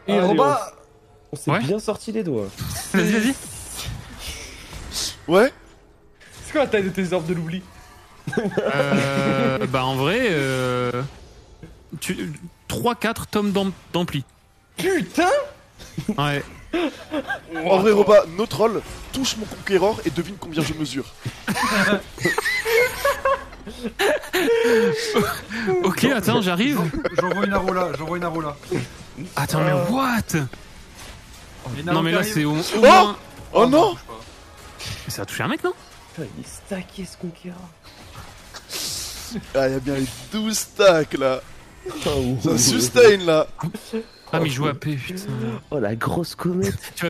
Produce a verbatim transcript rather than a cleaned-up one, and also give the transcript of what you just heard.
Et Allez, Robin, On s'est Ouais. bien sorti les doigts. Vas-y, vas-y. Ouais. c'est quoi la taille de tes orbes de l'oubli? Euh, bah en vrai, euh, tu... trois quatre tomes d'am- d'ampli. Putain. Ouais. En vrai, Roba, no troll, touche mon conquérant et devine combien je mesure. Ok, attends, j'arrive. J'envoie une arola, j'envoie une arola. Attends, mais what? Non, mais là, c'est au, au Oh moins. Oh non. Ça a touché un mec, non? Putain, il est stacké ce conquérant. Ah, y'a bien les douze stacks là. Oh, Ça sustain là. Ah, mais il joue A P, putain. oh la grosse comète.